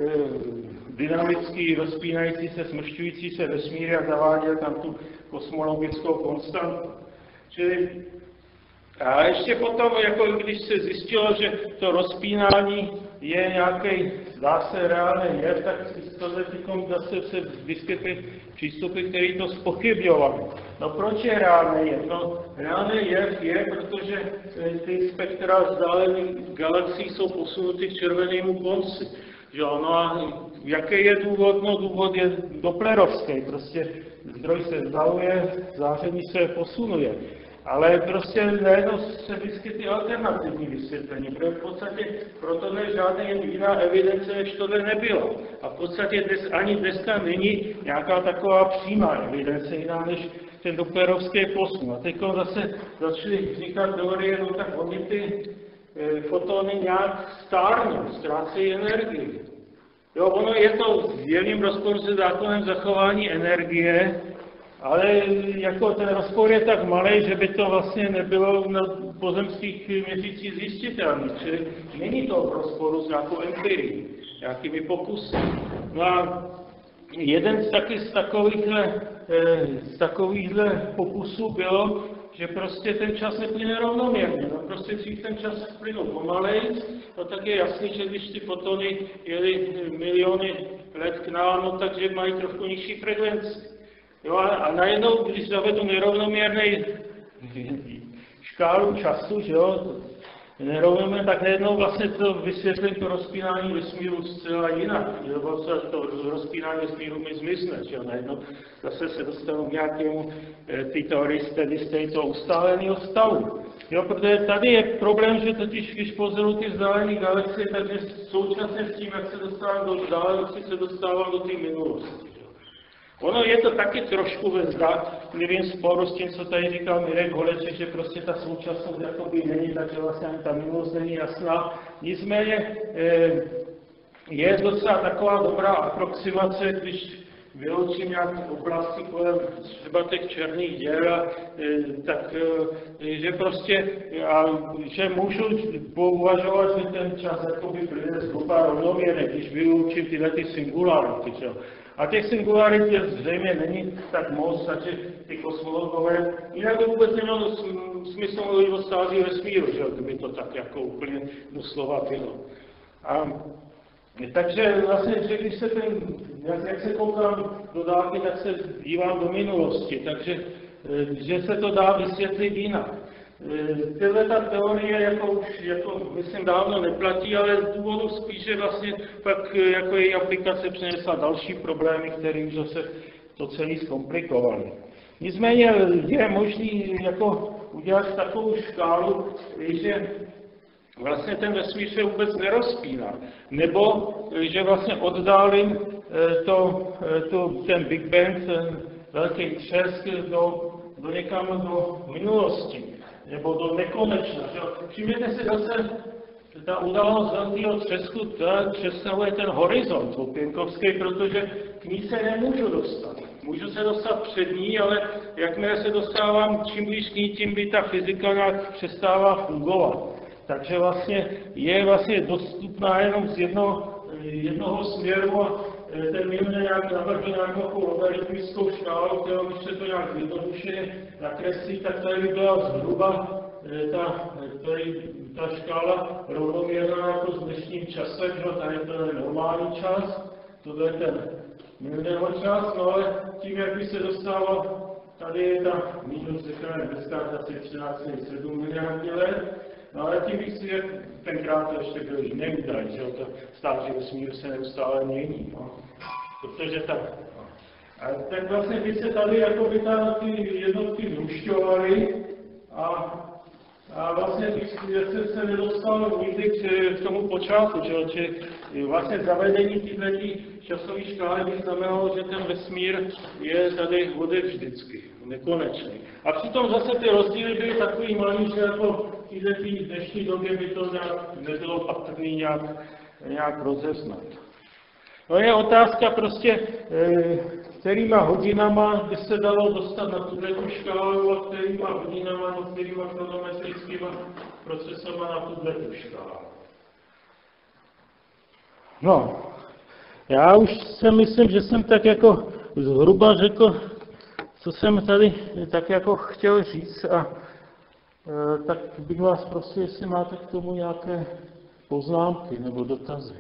S2: dynamický, rozpínající se, smršťující se vesmíry a zaváděl tam tu kosmologickou konstantu. Čili a ještě potom, jako když se zjistilo, že to rozpínání je nějaký, zdá se, reálný jev, tak zase se vyskytly přístupy, které to zpochybňovaly. No proč je reálný jev? No reálný jev je, protože ty spektra vzdálených galaxií jsou posunuty k červenému konci. No a jaký je důvod? No důvod je doplerovský, prostě zdroj se vzdaluje, záření se posunuje. Ale prostě najednou se vyskytly alternativní vysvětlení, protože v podstatě proto ne žádná jiná evidence, než tohle nebyla. A v podstatě ani dneska není nějaká taková přímá evidence jiná, než ten doplerovský posun. A teď zase začaly vznikat teorie, no tak oni ty fotony nějak stárnou, ztrácejí energii. Jo, ono je to v jevným rozporu se zákonem zachování energie, ale jako ten rozpor je tak malý, že by to vlastně nebylo na pozemských měsících zjistitelné. Čili není to v rozporu s nějakou empirií, nějakými pokusy. No a jeden z takovýchhle pokusů bylo, že prostě ten čas neplyne rovnoměrně. No prostě dřív ten čas plynul pomalej, no tak je jasný, že když ty fotony jeli miliony let k nám, no takže mají trošku nižší frekvenci. Jo, a najednou, když zavedu nerovnoměrný škálu času, že jo, nerovnoměrně, tak najednou vlastně to vysvětlím to rozpínání vesmíru zcela jinak. Nebo to rozpínání vesmíru mi zmizne, že jo, najednou zase se dostanu k nějakému té teorii steady toho ustáleného stavu. Jo, protože tady je problém, že totiž, když pozoruju ty vzdálené galaxie, takže současně s tím, jak se dostávám do vzdálenosti, se dostávám do té minulosti. Ono je to taky trošku ve zdánlivém sporu s tím, co tady říkal Mirek Holeček, že prostě ta současnost jakoby není, takže vlastně ani ta minulost není jasná. Nicméně je docela taková dobrá aproximace, když vyloučím nějaké oblasti kolem třeba těch černých děr, tak že prostě, že můžu pouvažovat, že ten čas jakoby bude zhruba rovnoměrný, když vyloučím tyhle ty singularity. Že? A těch singularit je zřejmě není tak moc, takže ty kosmologové, jinak by vůbec nemělo smysl mluvit o stáří vesmíru, že? Kdyby to tak jako úplně doslova bylo. Takže vlastně, že když se jak se koukám do dálky, tak se dívám do minulosti, takže že se to dá vysvětlit jinak. Tyhle ta teorie jako myslím dávno neplatí, ale z důvodu spíš, že vlastně pak jako její aplikace přinesla další problémy, které už zase to celé zkomplikovaly. Nicméně je možné jako udělat takovou škálu, že vlastně ten vesmír se vůbec nerozpíná, nebo že vlastně oddálím ten Big Bang, ten velký třesk do někam do minulosti, nebo do nekonečna. Všimněte si zase, ta událost velkého třesku představuje ten horizont opěnkovský, protože k ní se nemůžu dostat. Můžu se dostat před ní, ale jakmile se dostávám čím blíž k ní, tím by ta fyzika nějak přestává fungovat. Takže vlastně je vlastně dostupná jenom z jednoho směru a ten minulý nějak navrhl nějakou logaritmickou škálu, kterou když se to nějak jednoduše nakreslí, tak tady by byla zhruba ta škála rovnoměrná jako s dnešním časem, že tady to je normální čas, tohle je ten minulého čas, no ale tím, jak by se dostával, tady je ta minus, řekněme, dneska asi 13,7 miliardy let, no ale tím bych si, tenkrát to ještě byl jiný údaj, že to stáří vesmíru se neustále mění, no. Protože tak vlastně by se tady jako by ty jednotky zrušťovaly a vlastně bych se nedostal nikdy k tomu počátku, že vlastně zavedení této časové škály by znamenalo, že ten vesmír je tady vody vždycky, nekonečný. A přitom zase ty rozdíly byly takový malý, že jako v dnešní době by to nebylo patrné nějak rozeznat. No je otázka prostě, kterýma hodinama by se dalo dostat na tuto škálu a kterýma hodinama, no kterýma chronometrickýma procesama na tuto škálu. No, já už si myslím, že jsem tak jako zhruba řekl, co jsem tady tak jako chtěl říct a tak bych vás prosil, jestli máte k tomu nějaké poznámky nebo dotazy.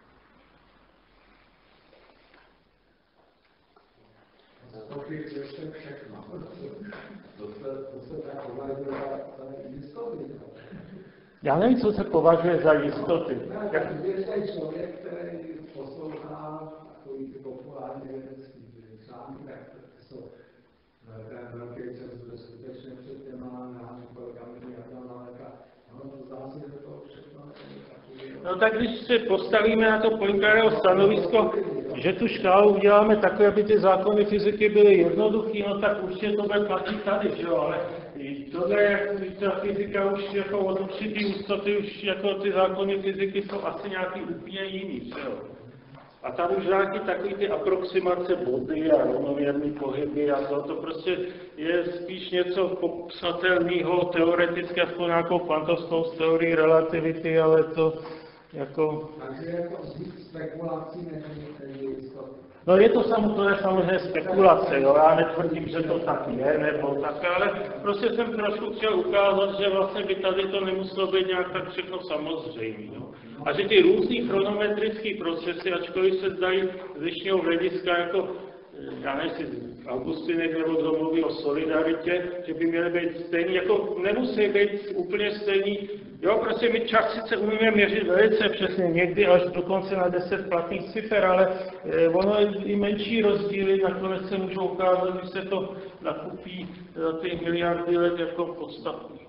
S3: Všechno. To se tak považuje za jistoty.
S2: Já nevím, co se považuje za jistoty.
S3: Je člověk, který poslouchá takový ty populární vědecký články, tak to jsou ten velký čas bude skutečně před těma námi a no, zdá se, že to všechno je takový.
S2: No tak když se postavíme na to Poincareovo stanovisko, že tu škálu uděláme takové, aby ty zákony fyziky byly jednoduché, no tak určitě to bude platit tady, že jo, ale tohle je, ta fyzika už jako od určitý ústoty, už jako ty zákony fyziky jsou asi nějaký úplně jiný, že jo. A tam už nějaký takový ty aproximace body a rovnoměrný pohyby a to prostě je spíš něco popsatelného, teoreticky, aspoň nějakou kvantovskou teorii relativity, ale to jako...
S3: Takže jako spekulací není jistoty.
S2: No je to samozřejmě spekulace, jo? Já netvrdím, že to tak je, nebo tak, ale prostě jsem trošku chtěl ukázat, že vlastně by tady to nemuselo být nějak tak všechno samozřejmé. No? A že ty různý chronometrické procesy, ačkoliv se zdají z dnešního hlediska jako, já nevím, jestli Augustinek nebo kdo mluví o solidaritě, že by měly být stejný, jako nemusí být úplně stejný. Jo, prostě my čas sice umíme měřit velice přesně, někdy až dokonce na 10 platných cifer, ale ono i menší rozdíly nakonec se můžou ukázat, když se to nakupí za ty miliardy let jako podstatný.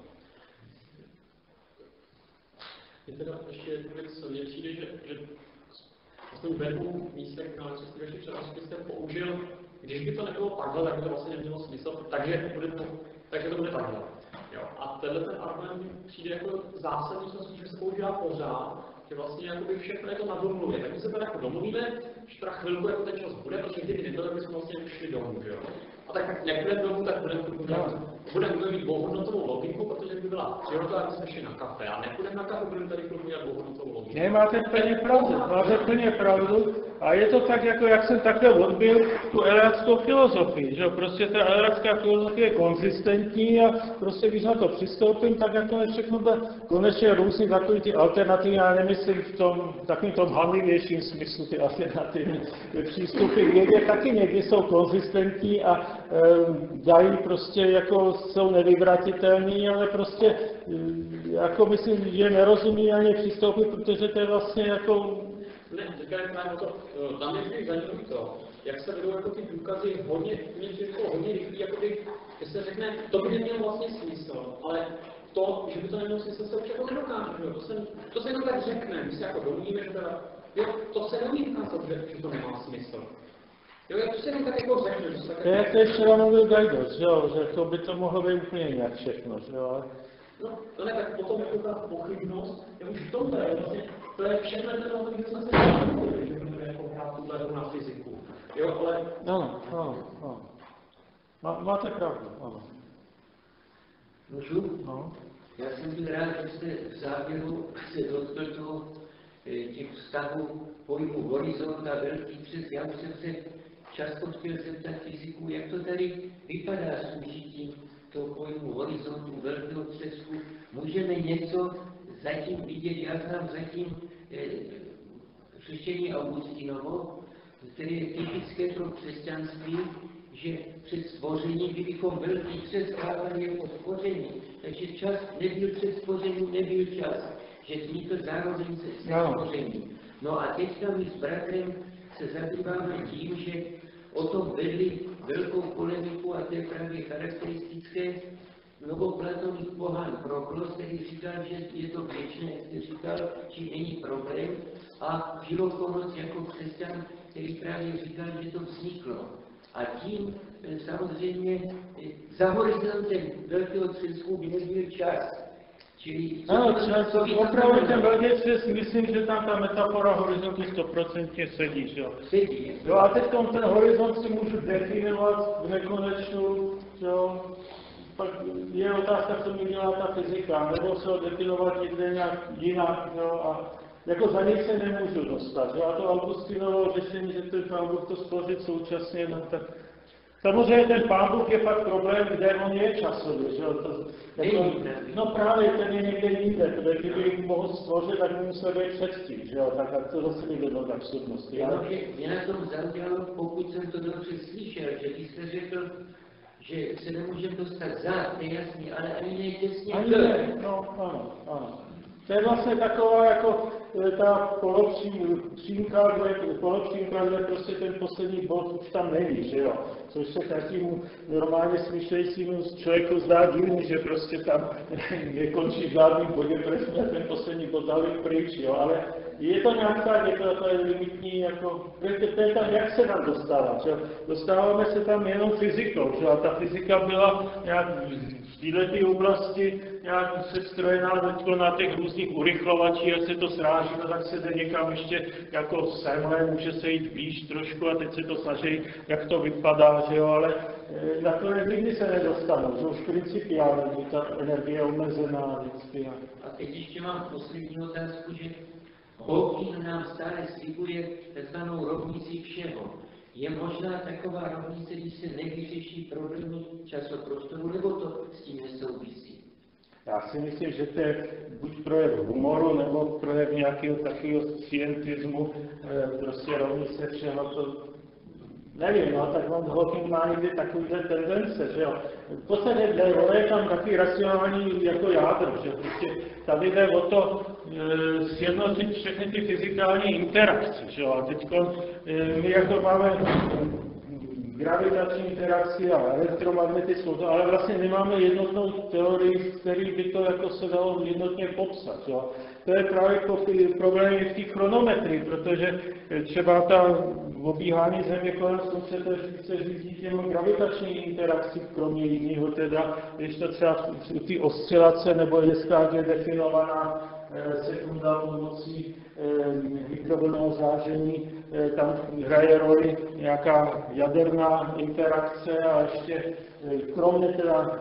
S4: Je teda ještě jednu věc, mně přijde, že vlastně v webu místek, na co jste ještě převážky jste použil, když by to nebylo takhle, tak by to vlastně nemělo smysl, takže to bude takhle. Jo. A tenhle ten argument přijde jako zásadní, že se používá pořád, že vlastně jakoby všechno je to na domluvě. Tak my se teda jako domluvíme, že teda chvilku jako ten čas bude, protože kdyby nebyl, tak bychom vlastně šli domů, že jo. A tak jak budeme domů, tak budeme mít dvouhodnotovou logiku, protože by byla příroda, aby jsme šli na kafe. A nepůjdeme na kafe, budeme tady chvilku dělat dvouhodnotovou logiku.
S2: Ne, máte plně pravdu. A je to tak, jako jak jsem takhle odbil tu eleátskou filozofii, že jo, prostě ta eleátská filozofie je konzistentní a prostě když na to přistoupím, tak jako všechno bude konečně různý takový ty alternativy, já nemyslím v tom takovým tom hanlivějším smyslu ty alternativní přístupy, kde taky někdy jsou konzistentní a dají prostě jako jsou nevyvratitelný, ale prostě jako myslím, že nerozumí ani přistoupit, protože to je vlastně jako
S4: ne, teďka je právě to, tam je vždy zajímavý to, jak se vedou jako ty důkazy hodně rychlý, jakoby, že se řekne, to by nemělo vlastně smysl, ale to, že by to nemělo smysl, se už jako nedokáže, to se jenom tak řekne, my se jako domluvíme, že teda, jo, to se neumí dokázat, že to nemá smysl. Jo, to se jenom tak jako řekne, že se tak...
S2: Jak to ještě mluvil Gajdos, že to by to mohlo být úplně jinak všechno, že jo.
S4: No, to ne, tak potom jako ta pochybnost, je už v tom je vlastně, to je všechno ten moment, kdy jsme se nevěděli, že budeme jako hrát tuhle hru na fyziku. Jo, ale...
S2: Ano. Máte pravdu, ano.
S5: Můžu? No. Já jsem byl rád, že jste v závěru se dotkl toho těch vztahů pojmu horizont a velký přes. Já už jsem se často chtěl zeptat fyziků, jak to tady vypadá s užitím toho pojmu horizontu, velkého přesku. Můžeme něco zatím vidět, já znám zatím řešení Augustinovo, které je typické pro křesťanství, že před stvoření, kdybychom velký přes dávali jako stvoření, takže čas nebyl před stvořením, nebyl čas, že vznikl zároveň se stvoření. No a teďka my s bratrem se zabýváme tím, že o tom vedli velkou polemiku a to je právě charakteristické novoplatoných pohán Proklos, který říkal, že je to věčné, jak jste říkal, či není problém, a Filokonos jako křesťan, který právě říkal, že to vzniklo. A tím samozřejmě za horizontem velkého třesku by nebyl čas. Čili
S2: ano, opravdu ten velký třes, myslím, že tam ta metafora horizontu 100% sedí, že jo?
S5: Sedí.
S2: Jo, a teď ten horizont si můžu definovat v nekonečnu, jo? Pak je otázka, co mi dělá ta fyzika, nebo se ho definovat někde nějak jinak, jo? A jako za něj se nemůžu dostat, jo? A to Augustinovo řešení, že ten Pán Bůh to stvořit současně, no tak... Samozřejmě ten Pán Bůh je fakt problém, kde on je časově, že jo? No právě ten je někde jinde, protože kdyby mohl stvořit, tak by musel být předtím, že jo? Tak to zase jde do absurdnosti.
S5: Mě na tom zaujalo, pokud jsem to dobře slyšel, že vy jste řekl, že se nemůžeme dostat za, to je jasný, ale ani ne těsně
S2: ani ne, no ano. To je vlastně taková jako ta polopřímka, kde prostě ten poslední bod už tam není, že jo? Což se každému normálně smýšlejícímu člověku zdá divný, že prostě tam nekončí v žádným bodě, protože jsme ten poslední bod dali pryč, jo? Ale je to nějaká, je to limitní, jako, to je tam, jak se tam dostává, že? Dostáváme se tam jenom fyzikou, že? A ta fyzika byla nějak v této oblasti nějak sestrojená na těch různých urychlovačích, jak se to sráží, no tak se jde někam ještě jako semhle, může se jít blíž trošku a teď se to snaží, jak to vypadá, že jo, ale nakonec nikdy se nedostanou, že už principiálně ta energie je omezená vždycky.
S5: A teď ještě mám poslední otázku, že Hawking nám stále slibuje takzvanou rovnici všeho. Je možná taková rovnice, když se nevyřeší problémy časoprostoru, nebo to s tím nesouvisí?
S2: Já si myslím, že to je buď projev humoru, nebo projev nějakého takového scientismu, prostě rovnice všeho, to nevím, no, tak on Hawking má někdy takovýhle tendence, že jo. V podstatě je tam takový racionální jako jádro, že prostě tady jde o to sjednotit všechny ty fyzikální interakce, že jo. A teď my jako máme gravitační interakci a elektromagnetickou, ale vlastně nemáme jednotnou teorii, v který by to jako se dalo jednotně popsat. Jo. To je právě problém v té chronometrii, protože třeba ta obíhání Země kolem Slunce to se řídí těm gravitační interakcí, kromě jiného teda, když to třeba ty oscilace nebo dneska je definovaná sekunda pomocí mikrovlnného záření, tam hraje roli nějaká jaderná interakce a ještě kromě teda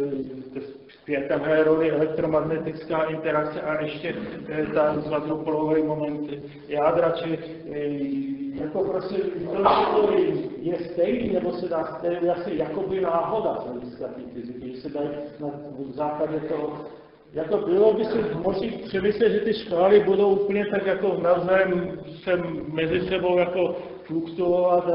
S2: tam hraje roli elektromagnetická interakce a ještě ta zvadlopolový moment jádra, čili jako prostě to je stejný, nebo se dá stejný asi jakoby náhoda z hlediska té fyziky, že se dají na základě toho, jako bylo by si možná přemyslet, že ty škály budou úplně tak jako navzájem se mezi sebou jako fluktuovat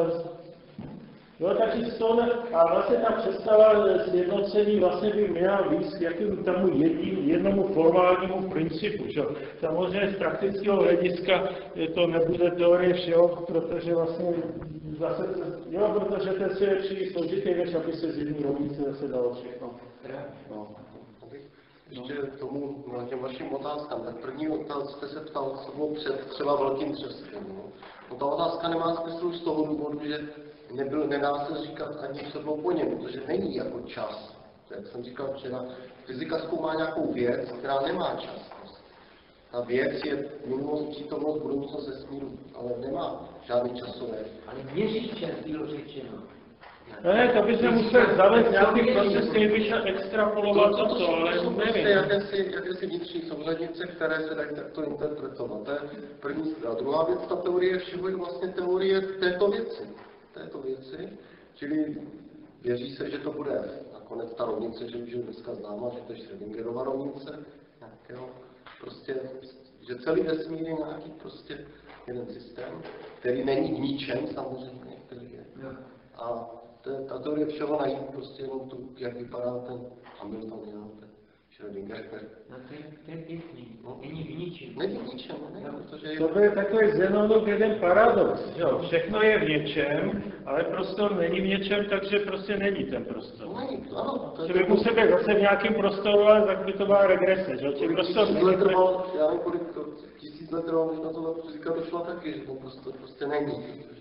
S2: jo, takže z toho, a vlastně ta představa sjednocení vlastně by měla víc k tomu jednomu formálnímu principu. Že? Samozřejmě z praktického hlediska to nebude teorie všeho, protože vlastně zase, jo, protože ten svět je příliš složitý, než aby se z jedné rovnice zase dalo všechno. No.
S6: Ještě tomu těm vašim otázkám. Tak první otázka jste se ptal, co bylo před třeba velkým třeskem. No ta otázka nemá smysl z toho důvodu, že nedá se říkat ani co bylo po něm, protože není jako čas. Jak jsem říkal včera, fyzika zkoumá nějakou věc, která nemá čas. Ta věc je minulost, přítomnost, budoucnost vesmíru, ale nemá žádný časové.
S5: Ale měří čas, bylo řečeno.
S2: Ne, to by se musel zavést nějaký proces, který by šel extrapolovat to, ale nevím.
S6: Jakési vnitřní souhlednice, které se dají takto interpretovat. To je první a druhá věc, ta teorie všeho je vlastně teorie této věci, čili věří se, že to bude nakonec ta rovnice, že už je dneska známa, že to je Schrödingerova rovnice, nějakého, prostě, že celý vesmír je nějaký prostě jeden systém, který není v ničem samozřejmě, který je. A ta teorie všeho najít prostě jenom tu, jak vypadá ten Hamilton, ten Schrödinger.
S5: No to je pěkný, není v ničem.
S6: Není v ničem, ne? Protože
S2: to je takový Zenonův jeden paradox, jo. Všechno je v něčem, ale prostor není v něčem, takže prostě není ten prostor.
S6: Není, ano.
S2: Že by musel být zase v nějakém prostoru, ale tak by to byla regrese, že?
S6: Já nevím, kolik 1000 let trvalo, než na to fyzika došla taky, že ten prostor prostě není.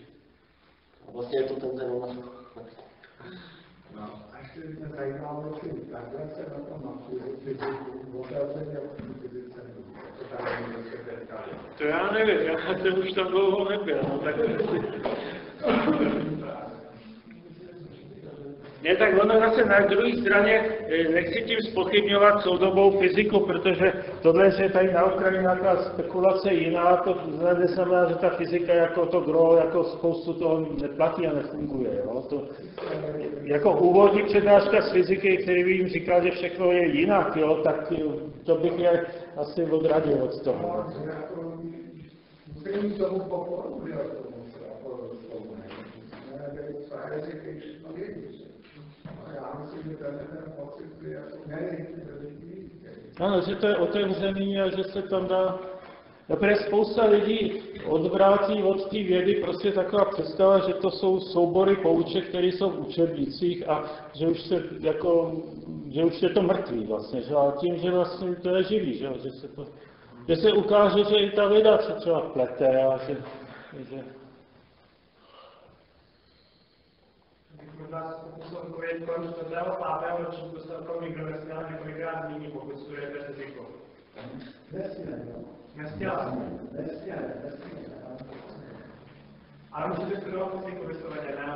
S6: A vlastně je to ten Zenon.
S3: No, až se mě zajímalo, že takhle se na to mapuje fyziku, otevřeně o fyzice, to tam není sekretář.
S2: To já nevím, já jsem už tam dlouho nebyl, no tak ne, tak ono zase na druhé straně nechci tím zpochybňovat soudobou fyziku, protože tohle, že tady na okraji nějaká spekulace jiná, to neznamená, že ta fyzika jako to gro, jako spoustu toho neplatí a nefunguje. Jo? To, jako úvodní přednáška z fyziky, který by jim říkal, že všechno je jinak, jo? Tak to bych je asi odradil od toho.
S3: Musím tomu poporu, jo, tomu
S2: ano, že to je otevřený a že se tam dá... Například spousta lidí odvrátí od té vědy prostě taková představa, že to jsou soubory pouček, které jsou v učebnicích a že už je to mrtvý vlastně, že? A tím, že vlastně to je živý, že se ukáže, že i ta věda se třeba plete a že
S7: vás pokusil odpovědět kolem 4. 5. ročníku celkovou mikrovesmíra několikrát zmíní, pokud studujete fyziku. Nesměla. Ale můžete studovat fyziku vysloveně, ne?